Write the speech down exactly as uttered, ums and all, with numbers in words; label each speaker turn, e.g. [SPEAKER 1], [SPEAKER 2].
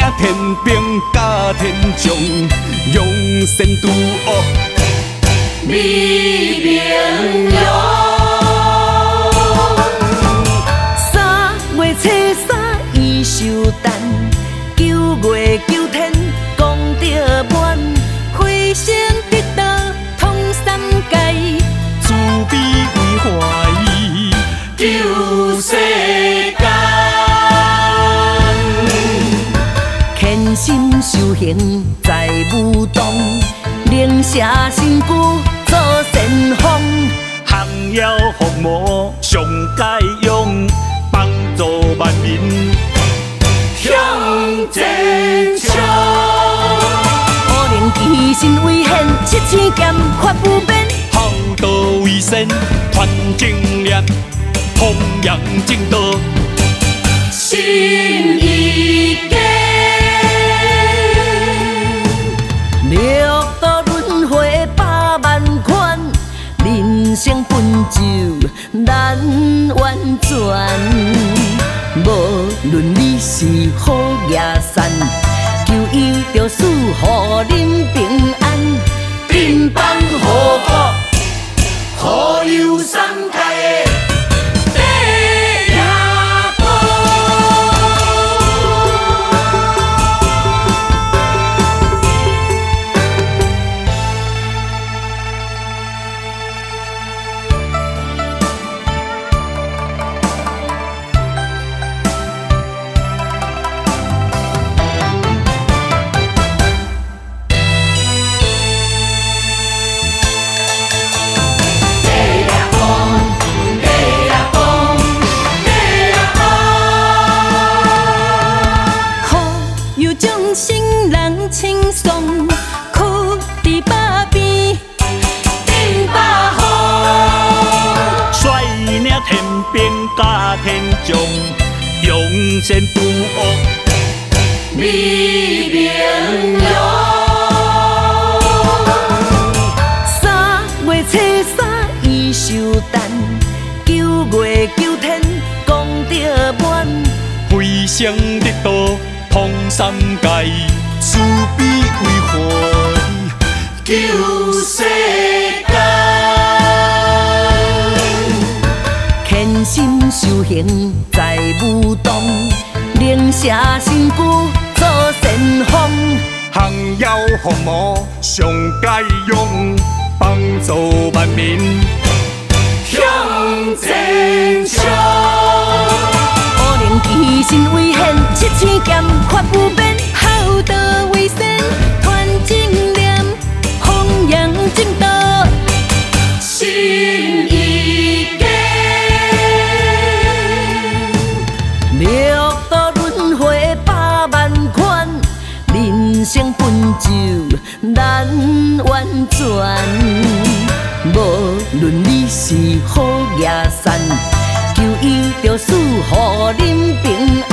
[SPEAKER 1] 天兵甲天将，用仙拄哦，美名扬。
[SPEAKER 2] 三月初三伊寿诞，九月九天功德满，回声得道通三界，
[SPEAKER 1] 慈悲为怀救世间。
[SPEAKER 2] 虔心修行在武当，灵舍身躯做善风，
[SPEAKER 1] 降妖伏魔上解用，帮助万民向前冲。
[SPEAKER 2] 乌灵奇神威显，七星剑发不变，
[SPEAKER 1] 孝道为先，传正念，弘扬正道，心意家。
[SPEAKER 2] 六道轮回百万款，人生本就难完全。无论你是好也善，求伊着赐予恁平安，平凡好福，好有三界的。 心人轻松，苦伫百边，顶百方。
[SPEAKER 1] 率领天兵甲天将，用仙拄恶，美名扬。
[SPEAKER 2] 三月初三伊寿诞，九月九天功德满，
[SPEAKER 1] 回声得道。 通三界，慈悲为怀救世间。
[SPEAKER 2] 虔心修行在武当，灵舍身躯做善风，
[SPEAKER 1] 降妖伏魔上解用，帮助万民向前冲。
[SPEAKER 2] 奇神威显，七星剑发不变，孝道为先，传正念，弘扬正道，心意家。六道轮回百万款，人生本就难完全。无论你是好也善。 求伊着赐予恁平